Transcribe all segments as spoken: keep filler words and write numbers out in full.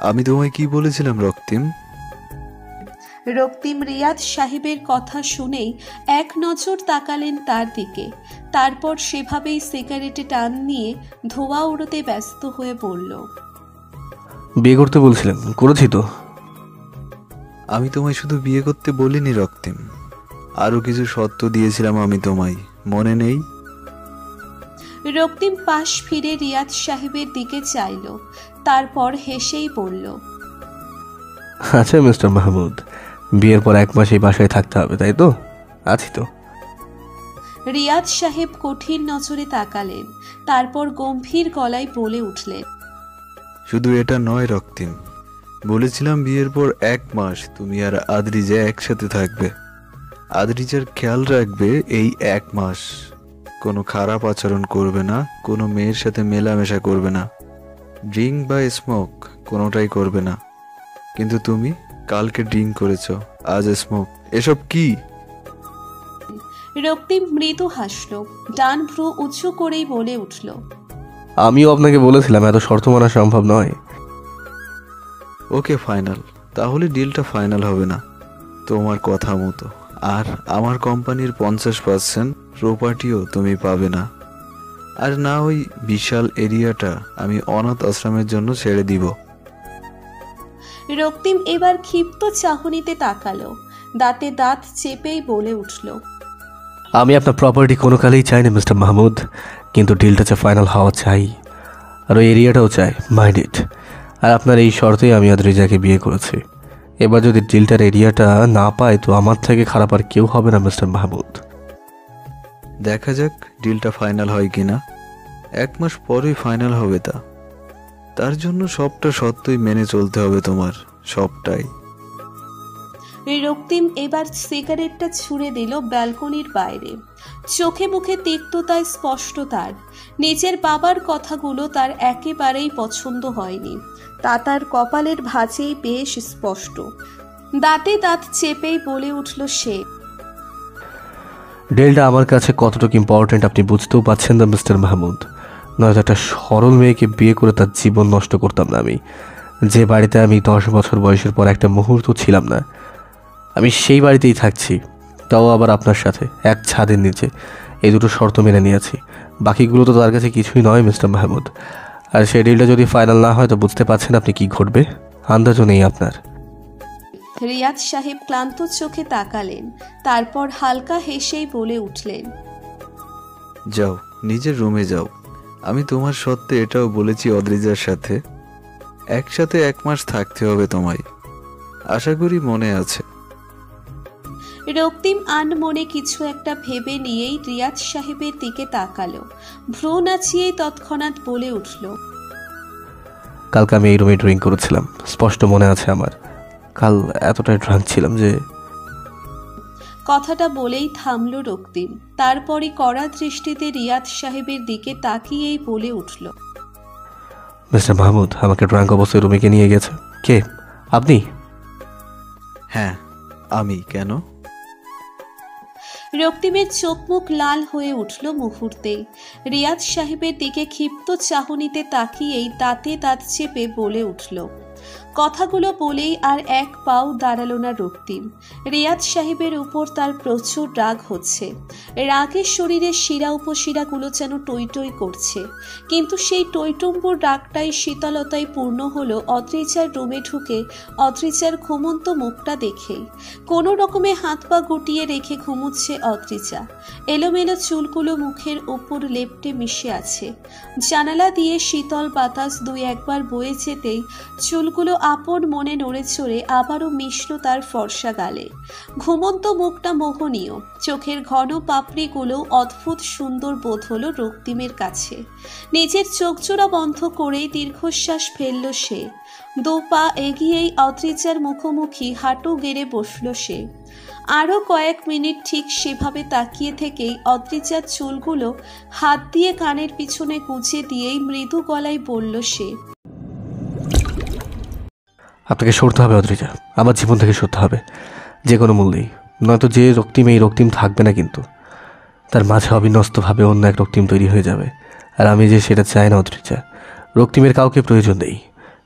আমি তোমায় কি বলেছিলাম রক্তিম? রক্তিম রিয়াদ সাহেবের কথা শুনেই এক নজর তাকালেন তার দিকে, তারপর সেভাবেই সিগারেটে টান নিয়ে ধোঁয়া উড়োতে ব্যস্ত হয়ে বলল, বিয়ে করতে বলছিলেন, করেছি তো। আমি তোমায় শুধু বিয়ে করতে বলিনি রক্তিম, আরো কিছু শর্ত দিয়েছিলাম আমি তোমায়, মনে নেই? রক্তিম পাশ ফিরে রিয়াদ সাহেবের দিকে চাইল, তারপর হেসেই বলল, আচ্ছা মিস্টার মাহমুদ, বিয়ের পর এক মাস এই বাসায় থাকতে হবে, তাই তো? আছি তো। রিয়াদ সাহেব কঠিন নজরে তাকালেন, তারপর গম্ভীর গলায় বলে উঠলেন, শুধু এটা নয় রক্তিম, বলেছিলাম বিয়ের পর এক মাস তুমি আর আদ্রিজা একসাথে থাকবে। আদ্রিজার খেয়াল রাখবে এই এক মাস, কোনো খারাপ আচরণ করবে না, কোনো মেয়ের সাথে মেলামেশা করবে না, ড্রিঙ্ক বা স্মোক কোনোটাই করবে না। কিন্তু তুমি কালকে ড্রিঙ্ক করেছো, আজ স্মোক, এসব কি? রক্তিম মৃদু হাসল, ডান ভ্রু উঁচু করেই বলে উঠল, আমিও আপনাকে বলেছিলাম এত শর্ত মানা সম্ভব নয়। ওকে ফাইনাল, তাহলে ডিলটা ফাইনাল হবে না তোমার কথা মতো, আর আমার কোম্পানির পঞ্চাশ পার্সেন্ট প্রপার্টিও তুমি পাবে না, আর না ওই বিশাল এরিয়াটা আমি অনাথ আশ্রমের জন্য ছেড়ে দিব। রক্তিম এবার ক্ষিপ্ত চাহনিতে তাকালো, দাঁতে দাঁত চেপেই বলে উঠল, আমি আপনার প্রপার্টি কোনো কালেই চাই না মিস্টার মাহমুদ, কিন্তু ডিলটা যে ফাইনাল হওয়া চাই, আর ওই এরিয়াটাও চাই, মাইন্ড ইট। আর আপনার এই শর্তেই আমি আদ্রিজাকে বিয়ে করেছি। এবার যদি ডিলটার এরিয়াটা না পায় তো আমার থেকে খারাপ আর কেউ হবে না মিস্টার মাহমুদ। দেখা যাক ডিলটা ফাইনাল হয় কিনা, এক মাস পরেই ফাইনাল হবে। তা তার জন্য সবটা সত্যই মেনে চলতে হবে তোমার, সবটাই। রক্তিম এবার সিগারেটটা ছুঁড়ে দিল ব্যালকনির বাইরে, চোখে মুখে তিক্ততায় স্পষ্ট তার নিজের বাবার কথাগুলো তার একেবারেই পছন্দ হয়নি, তা তার কপালের ভাঁজেই বেশ স্পষ্ট। দাঁতে দাঁত চেপেই বলে উঠল সে, ডিলটা আমার কাছে কতটুকু ইম্পর্টেন্ট আপনি বুঝতেও পারছেন না মিস্টার মাহমুদ। নয়তো একটা সরল মেয়েকে বিয়ে করে তার জীবন নষ্ট করতাম না আমি। যে বাড়িতে আমি দশ বছর বয়সের পর একটা মুহূর্ত ছিলাম না, আমি সেই বাড়িতেই থাকছি, তাও আবার আপনার সাথে এক ছাদের নিচে। এই দুটো শর্ত মেনে নিয়েছি, বাকিগুলো তো তার কাছে কিছুই নয় মিস্টার মাহমুদ। আর সেই ডিলটা যদি ফাইনাল না হয় তো বুঝতে পারছেন আপনি কি ঘটবে, আন্দাজও নেই আপনার। রিয়াদ সাহেব ক্লান্ত চোখে তাকালেন, তারপর হালকা হেসেই বলে উঠলেন, যাও নিজের রুমে যাও, আমি তোমার সত্ত্বে এটাও বলেছি অদ্রিজার সাথে, একসাথে এক মাস থাকতে হবে তোমায়, আশা করি মনে আছে। রক্তিম আনমনে কিছু একটা ভেবে নিয়েই রিয়াদ সাহেবের দিকে তাকালো, ভ্রু নাচিয়েই তৎক্ষণাৎ বলে উঠল, কালকে আমি এই রুমে ড্রিঙ্ক করেছিলাম, স্পষ্ট মনে আছে আমার। কাল এতটাই ড্রাঙ্ক ছিলাম যে। কথাটা বলেই থামল রক্তিম, তারপরই কড়া দৃষ্টিতে রিয়াদ সাহেবের দিকে তাকিয়েই বলে উঠল, মিস্টার মাহমুদ আমাকে ড্রাঙ্ক অবস্থায় রুমে কে নিয়ে গেছে? কে? আপনি? হ্যাঁ আমি। কেন? রক্তিমের চোখ মুখ লাল হয়ে উঠল মুহূর্তেই, রিয়াদ সাহেবের দিকে ক্ষিপ্ত চাহনিতে তাকিয়েই দাঁতে দাঁত চেপে বলে উঠল। কথাগুলো বলেই আর এক পাও দাঁড়ালো না রক্তিম। রিয়াদ সাহেবের উপর তার প্রচুর রাগ হচ্ছে, রাগের শরীরের শিরা উপশিরাগুলো যেন টই টই করছে, কিন্তু সেই টইটুম্বুর রাগটাই শীতলতায় পূর্ণ হলো অদ্রিজার রুমে ঢুকে অদ্রিজার ঘুমন্ত মুখটা দেখেই। কোনো রকমে হাত পা গুটিয়ে রেখে ঘুমুচ্ছে অদ্রিজা, এলোমেলো চুলগুলো মুখের উপর লেপ্টে মিশে আছে। জানালা দিয়ে শীতল বাতাস দুই একবার বয়ে যেতেই চুলগুলো আপন মনে নড়ে চড়ে আবারও মিশল তার ফর্সা গালে। ঘুমন্ত মুখটা মোহনীয়, চোখের ঘন পাপড়িগুলো অদ্ভুত সুন্দর বোধ হলো রক্তিমের কাছে। নিজের চোখজোড়া বন্ধ করেই দীর্ঘশ্বাস ফেলল সে। দু পা এগিয়েই অদ্রিজার মুখোমুখি হাঁটু গেড়ে বসল সে। আরও কয়েক মিনিট ঠিক সেভাবে তাকিয়ে থেকেই অদ্রিজার চুলগুলো হাত দিয়ে কানের পিছনে গুজে দিয়েই মৃদু গলায় বলল সে, আপনাকে সরতে হবে অদ্রিজা, আমার জীবন থেকে সরতে হবে যে কোনো মূল্যেই, নয়তো যে রক্তিম এই রক্তিম থাকবে না, কিন্তু তার মাঝে অবিন্যস্তভাবে অন্য এক রক্তিম তৈরি হয়ে যাবে। আর আমি যে সেটা চাই না অদ্রিজা। রক্তিমের কাউকে প্রয়োজন নেই,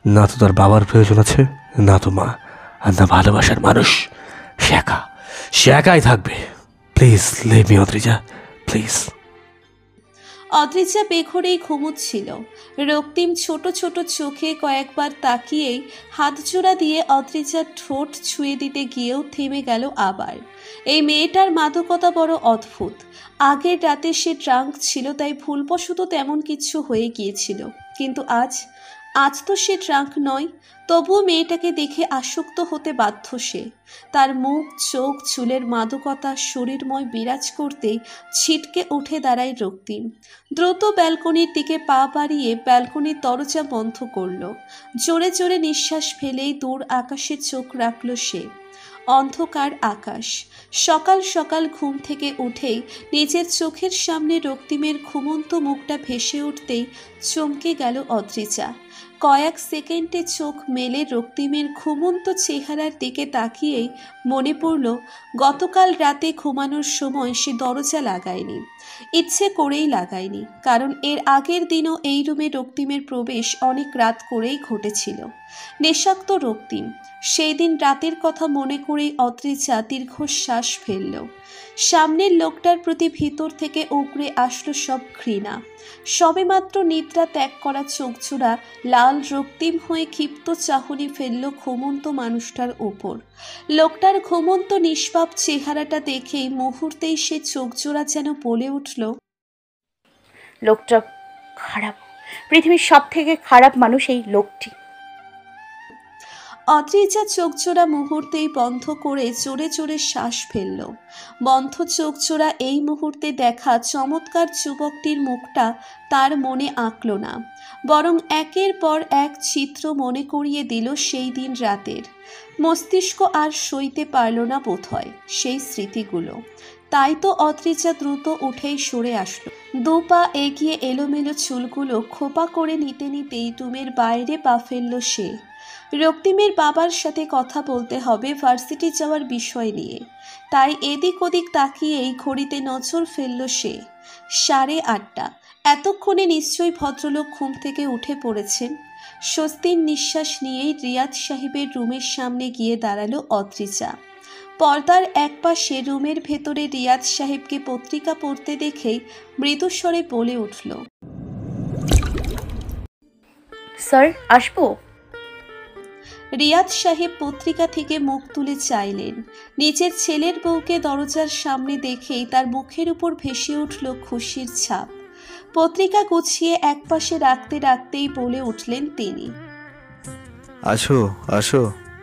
না তো তার বাবার প্রয়োজন আছে, না তো মা, আর না ভালোবাসার মানুষ। সে একা, সে একাই থাকবে। Please leave me Adrija, please. Adrija বেঘরেই ঘুমুচ্ছিল। রক্তিম ছোট ছোট চোখে কয়েকবার তাকিয়েই হাতজোড়া দিয়ে অদ্রিজার ঠোঁট ছুঁয়ে দিতে গিয়েও থেমে গেল আবার। এই মেয়েটার মাদকতা বড় অদ্ভুত। আগের রাতে সে ড্রাঙ্ক ছিল, তাই ভুলবশত তেমন কিছু হয়ে গিয়েছিল, কিন্তু আজ আজ তো সে ড্রাঙ্ক নয়, তবুও মেয়েটাকে দেখে আসক্ত হতে বাধ্য সে। তার মুখ, চোখ, চুলের মাদকতা শরীরময় বিরাজ করতেই ছিটকে উঠে দাঁড়ায় রক্তিম। দ্রুত ব্যালকনির দিকে পা বাড়িয়ে ব্যালকনির দরজা বন্ধ করল। জোরে জোরে নিঃশ্বাস ফেলেই দূর আকাশে চোখ রাখল সে। অন্ধকার আকাশ। সকাল সকাল ঘুম থেকে উঠেই নিজের চোখের সামনে রক্তিমের ঘুমন্ত মুখটা ভেসে উঠতেই চমকে গেল অদ্রিজা। কয়েক সেকেন্ডে চোখ মেলে রক্তিমের ঘুমন্ত চেহারার দিকে তাকিয়েই মনে পড়ল গতকাল রাতে ঘুমানোর সময় সে দরজা লাগায়নি, ইচ্ছে করেই লাগায়নি, কারণ এর আগের দিনও এই রুমে রক্তিমের প্রবেশ অনেক রাত করেই ঘটেছিল। নেশাক্ত রক্তিম। সেই দিন রাতের কথা মনে করেই অদ্রিজা দীর্ঘশ্বাস ফেলল। সামনের লোকটার প্রতি ভিতর থেকে উগরে আসলো সব ঘৃণা। সবেমাত্র নিদ্রা ত্যাগ করা চোখজোড়া লাল রক্তিম হয়ে ক্ষিপ্ত চাহনি ফেলল ঘুমন্ত মানুষটার উপর। লোকটার ঘুমন্ত নিষ্পাপ চেহারাটা দেখেই মুহূর্তেই সে চোখজোড়া যেন বলে উঠল, লোকটা খারাপ, পৃথিবীর সব থেকে খারাপ মানুষ এই লোকটি। অদ্রিজা চোখজোড়া মুহূর্তেই বন্ধ করে জোরে জোরে শ্বাস ফেলল। বন্ধ চোখজোড়া এই মুহূর্তে দেখা চমৎকার যুবকটির মুখটা তার মনে আঁকল না, বরং একের পর এক চিত্র মনে করিয়ে দিল সেই দিন রাতের। মস্তিষ্ক আর সইতে পারল না বোধহয় সেই স্মৃতিগুলো। তাই তো অদ্রিজা দ্রুত উঠেই সরে আসলো। দু পা এগিয়ে এলোমেলো চুলগুলো খোপা করে নিতে নিতেই রুমের বাইরে পা ফেলল সে। রক্তিমের বাবার সাথে কথা বলতে হবে ভার্সিটি যাওয়ার বিষয় নিয়ে, তাই এদিক ওদিক তাকিয়েই ঘড়িতে নজর ফেলল সে। সাড়ে আটটা। এতক্ষণে নিশ্চয়ই ভদ্রলোক ঘুম থেকে উঠে পড়েছেন। স্বস্তির নিঃশ্বাস নিয়েই রিয়াদ সাহেবের রুমের সামনে গিয়ে দাঁড়ালো অদ্রিজা। পর্দার একপাশে রুমের ভেতরে রিয়াদ সাহেবকে পত্রিকা পড়তে দেখেই মৃদুস্বরে বলে উঠল, স্যার আসবো? রিয়াদ সাহেব পত্রিকা থেকে মুখ তুলে চাইলেন। নিজের ছেলের বউকে দরজার সামনে দেখেই তার মুখের উপর ভেসে উঠল খুশির ছাপ। পত্রিকা গুছিয়ে একপাশে রাখতে রাখতেই বলে উঠলেন তিনি, আসো আসো।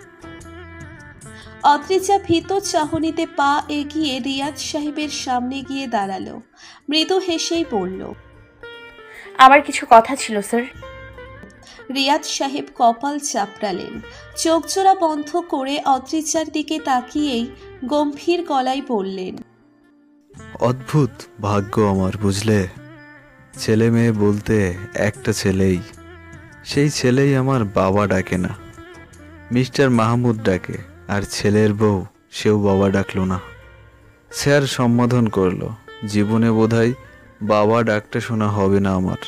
অদ্রিজা ভীত চাহনিতে পা এগিয়ে রিয়াদ সাহেবের সামনে গিয়ে দাঁড়ালো। মৃদু হেসেই বলল, আমার কিছু কথা ছিল স্যার। রিয়াদ সাহেব কপাল চাপড়ালেন। চোখজোড়া বন্ধ করে অদ্রিজার দিকে তাকিয়েই গম্ভীর গলায় বললেন, অদ্ভুত ভাগ্য আমার, বুঝলে? ছেলে মেয়ে বলতে একটা ছেলেই, সেই ছেলেই আমার বাবা ডাকে না, মিস্টার মাহমুদ ডাকে। আর ছেলের বউ, সেও বাবা ডাকলো না, স্যার সম্বোধন করলো। জীবনে বোধহয় বাবা ডাকটা শোনা হবে না আমার।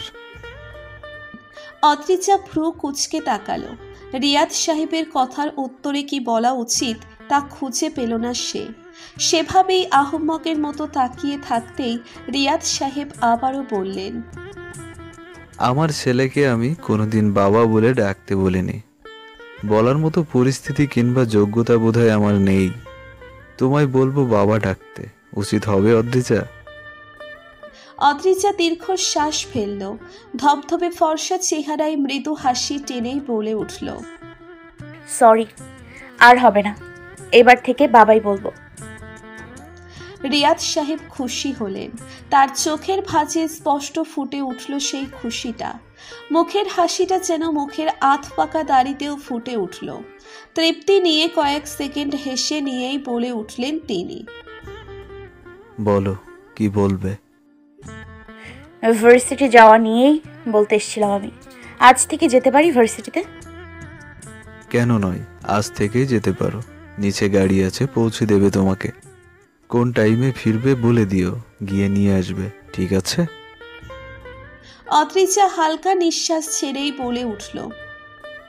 অদ্রিজা ভ্রু কুঁচকে তাকালো। রিয়াদ সাহেবের কথার উত্তরে কি বলা উচিত তা খুঁজে পেল না সে। সেভাবেই আহম্মকের মতো তাকিয়ে থাকতেই রিয়াদ সাহেব আবারও বললেন, আমার ছেলেকে আমি কোনোদিন বাবা বলে ডাকতে বলিনি। বলার মতো পরিস্থিতি কিংবা যোগ্যতা বোধহয় আমার নেই। তোমায় বলবো বাবা ডাকতে, উচিত হবে অদ্রিজা? অদ্রিজা দীর্ঘশ্বাস ফেলল। ধবধবে ফর্সা চেহারায় মৃদু হাসি টেনেই বলে উঠল, সরি, আর হবে না, এবার থেকে বাবাই বলবো। রিয়াদ সাহেব খুশি হলেন। তার চোখের ভাঁজে স্পষ্ট ফুটে উঠল সেই খুশিটা। মুখের হাসিটা যেন মুখের আধ পাকা দাড়িতেও ফুটে উঠল। তৃপ্তি নিয়ে কয়েক সেকেন্ড হেসে নিয়েই বলে উঠলেন তিনি, বলো, কি বলবে? ভার্সিটি যাওয়া নিয়েই বলতে এসেছিলাম আমি। আজ থেকে যেতে পারি ভার্সিটিতে? কেন নয়, আজ থেকেই যেতে পারো। নিচে গাড়ি আছে, পৌঁছে দেবে তোমাকে। কোন টাইমে ফিরবে বলে দিও, গিয়ে নিয়ে আসবে, ঠিক আছে? অদ্রিজা হালকা নিঃশ্বাস ছেড়েই বলে উঠল,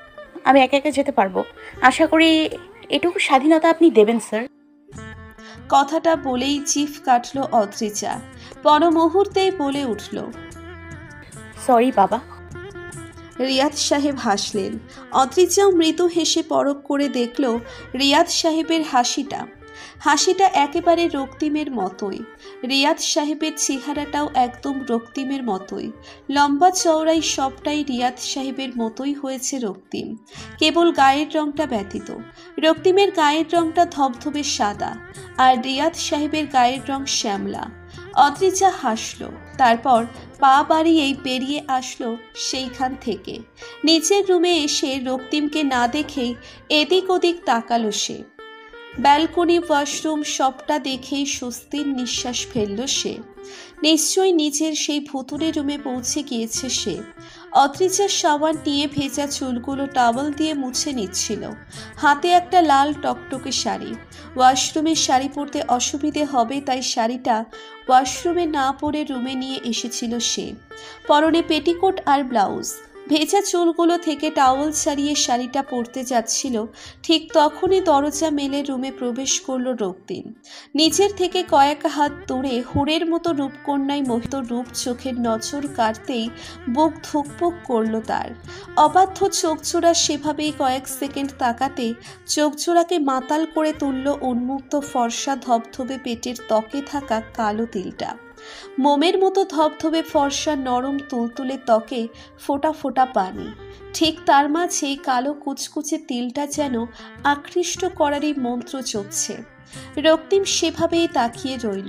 আমি একা একা যেতে পারবো। আশা করি এটুকু স্বাধীনতা আপনি দেবেন স্যার। কথাটা বলেই জিভ কাটল অদ্রিজা। পর মুহূর্তেই বলে উঠল, সরি বাবা। রিয়াদ সাহেব হাসলেন। অদ্রিজাও মৃদু হেসে পরখ করে দেখল রিয়াদ সাহেবের হাসিটা হাসিটা একেবারে রক্তিমের মতোই। রিয়াদ সাহেবের চেহারাটাও একদম রক্তিমের মতোই, লম্বা চওড়াই সবটাই রিয়াদ সাহেবের মতোই হয়েছে রক্তিম, কেবল গায়ের রংটা ব্যতীত। রক্তিমের গায়ের রংটা ধবধবে সাদা, আর রিয়াদ সাহেবের গায়ের রং শ্যামলা। অদ্রিজা হাসল, তারপর পা বাড়িয়েই বেরিয়ে আসলো সেইখান থেকে। নিচের রুমে এসে রক্তিমকে না দেখেই এদিক ওদিক তাকালো সে। ব্যালকনি, ওয়াশরুম সবটা দেখেই স্বস্তির নিঃশ্বাস ফেলল সে। নিশ্চয়ই নিজের সেই ভুতুরে রুমে পৌঁছে গিয়েছে সে। অদ্রিজা সাবান নিয়ে ভেজা চুলগুলো টাওয়াল দিয়ে মুছে নিচ্ছিল, হাতে একটা লাল টকটকে শাড়ি। ওয়াশরুমে শাড়ি পরতে অসুবিধে হবে তাই শাড়িটা ওয়াশরুমে না পরে রুমে নিয়ে এসেছিল সে। পরনে পেটিকোট আর ব্লাউজ। ভেজা চুলগুলো থেকে টাওয়াল ছাড়িয়ে শাড়িটা পরতে যাচ্ছিল, ঠিক তখনই দরজা মেলে রুমে প্রবেশ করল রক্তিম। নিচের থেকে কয়েক হাত দূরে হুড়ের মতো রূপকন্যায় মোহিত রূপ চোখের নজর কাটতেই বুক ধুকপুক করল তার। অবাধ্য চোখজোড়া সেভাবেই কয়েক সেকেন্ড তাকাতে চোখজোড়াকে মাতাল করে তুলল উন্মুক্ত ফর্সা ধবধবে পেটের ত্বকে থাকা কালো তিলটা। মোমের মতো ধবধবে ফর্সা নরম তুলতুলে ত্বকে ফোটা ফোটা পানি, ঠিক তার মাঝে কালো কুচকুচে তিলটা যেন আকৃষ্ট করারই মন্ত্র চলছে। রক্তিম সেভাবেই তাকিয়ে রইল।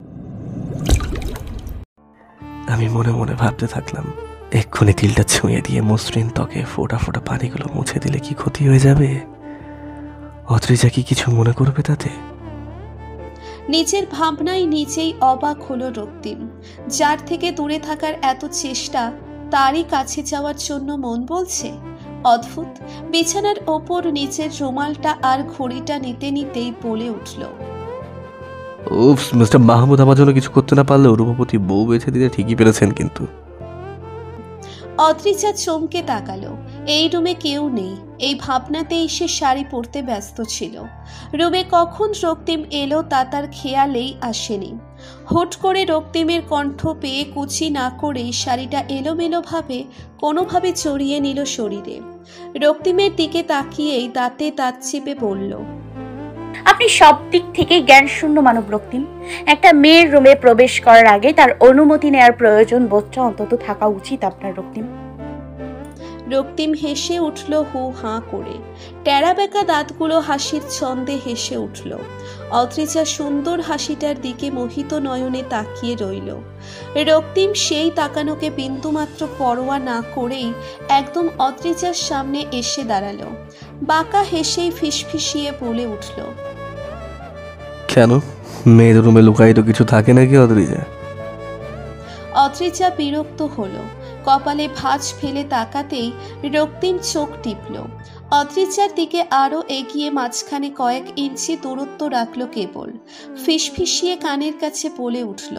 আমি মনে মনে ভাবতে থাকলাম, এক্ষুনি তিলটা ছুঁয়ে দিয়ে মসৃণ ত্বকে ফোটা ফোটা পানিগুলো মুছে দিলে কি ক্ষতি হয়ে যাবে? অদ্রিজা কি কিছু মনে করবে তাতে? নিজের ভাবনায় নিজেই অবাক হলো রক্তিম। যার থেকে দূরে থাকার এত চেষ্টা, তারই কাছে যাওয়ার জন্য মন বলছে। অদ্ভুত। বিছানার ওপর নিচের রুমালটা আর ঘড়িটা নিতে নিতেই বলে উঠল, উফ, মিস্টার মাহমুদ আমার জন্য কিছু করতে না পারলেও রূপবতী বউ বেছে দিতে ঠিকই পেরেছেন কিন্তু। অদ্রিজা চমকে তাকালো। এই রুমে কেউ নেই, এই ভাবনাতেই সে শাড়ি পরতে ব্যস্ত ছিল। রুমে কখন রক্তিম এলো তা তার খেয়ালেই আসেনি। হুট করে রক্তিমের কণ্ঠ পেয়ে কুচি না করেই শাড়িটা এলোমেলোভাবে কোনোভাবে চড়িয়ে নিল শরীরে। রক্তিমের দিকে তাকিয়েই দাঁতে দাঁত চেপে বলল, আপনি সব দিক থেকে জ্ঞান শূন্য মানব রক্তিম। একটা মেয়ের রুমে প্রবেশ করার আগে তার অনুমতি নেওয়ার প্রয়োজন বোধটা অন্তত থাকা উচিত আপনার রক্তিম। রক্তিম হেসে উঠল হু হাঁ করে। টেরা বেঁকা দাঁতগুলো হাসির ছন্দে হেসে উঠল। অদ্রিজা সুন্দর হাসিটার দিকে মোহিত নয়নে তাকিয়ে রইল। রক্তিম সেই তাকানোকে বিন্দুমাত্র পরোয়া না করেই একদম অদ্রিজার সামনে এসে দাঁড়ালো। বাঁকা হেসেই ফিসফিসিয়ে বলে উঠল, কেন, মেয়েদের রুমে লুকাই তো কিছু থাকে নাকি অদ্রিজা? অদ্রিজা বিরক্ত হলো। কপালে ভাঁজ ফেলে তাকাতেই রক্তিম চোখ টিপল। অদ্রিজার দিকে আরো এগিয়ে মাঝখানে কয়েক ইঞ্চি দূরত্ব রাখলো কেবল। ফিসফিসিয়ে কানের কাছে বলে উঠল,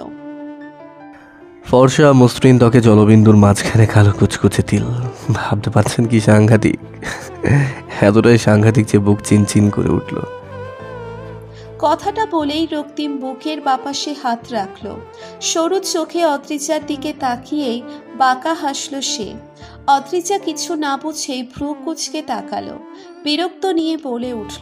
ফর্সা মসৃণ ত্বকে জলবিন্দুর মাঝখানে কালো কুচকুচে তিল। ভাবতে পারছেন কি সাংঘাতিক? এতটাই সাংঘাতিক যে বুক চিনচিন করে উঠল। কথাটা বলেই রক্তিম বুকের বাপাশে হাত রাখল। সরু চোখে অদ্রিজার দিকে তাকিয়েই বাঁকা হাসল সে। অদ্রিজা কিছু না বুঝেই ভ্রু কুচকে তাকালো। বিরক্ত নিয়ে বলে উঠল,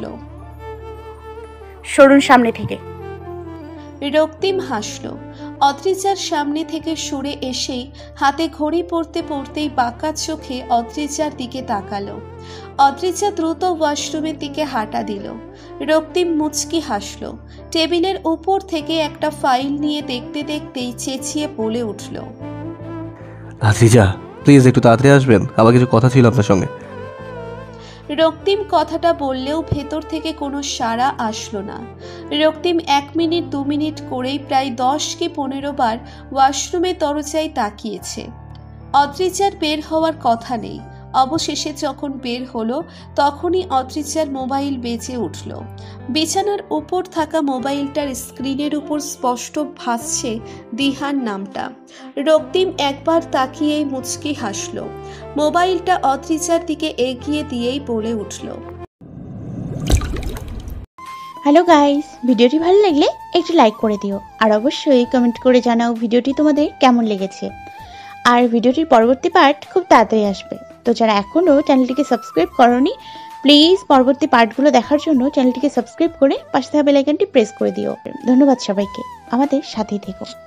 সরুন সামনে থেকে। রক্তিম হাসল। অদ্রিজার সামনে থেকে সরে এসেই হাতে ঘড়ি পরতে পরতেই বাঁকা চোখে অদ্রিজার দিকে তাকালো। অদ্রিজা দ্রুত ওয়াশরুমের দিকে হাঁটা দিল। রক্তিম মুচকি হাসল। টেবিলের উপর থেকে একটা ফাইল নিয়ে দেখতে দেখতেই চেঁচিয়ে বলে উঠল, অদ্রিজা প্লিজ একটু তাড়াতাড়ি আসবেন, আবার কিছু কথা ছিল আপনার সঙ্গে। রক্তিম কথাটা বললেও ভেতর থেকে কোনো সাড়া আসলো না। রক্তিম এক মিনিট দু মিনিট করেই প্রায় দশ কি পনেরো বার ওয়াশরুমের দরজায় তাকিয়েছে। অদ্রিজার বের হওয়ার কথা নেই, অবশেষে যখন বের হলো তখনই অদ্রিজার মোবাইল বেজে উঠল। বিছানার উপর থাকা মোবাইলটার স্ক্রিনের উপর স্পষ্ট ভাসছে দিহান নামটা। রক্তিম একবার তাকিয়েই মুচকি হাসল। মোবাইলটা অদ্রিজার দিকে এগিয়ে দিয়েই বলে উঠল, হ্যালো গাইস, ভিডিওটি ভালো লাগলে একটু লাইক করে দিও আর অবশ্যই কমেন্ট করে জানাও ভিডিওটি তোমাদের কেমন লেগেছে। আর ভিডিওটির পরবর্তী পার্ট খুব তাড়াতাড়ি আসবে, তো যারা এখনও চ্যানেলটিকে সাবস্ক্রাইব করোনি প্লিজ পরবর্তী পার্টগুলো দেখার জন্য চ্যানেলটিকে সাবস্ক্রাইব করে পাশে থাকা বেল আইকনটি প্রেস করে দিও। ধন্যবাদ সবাইকে, আমাদের সাথেই থেকো।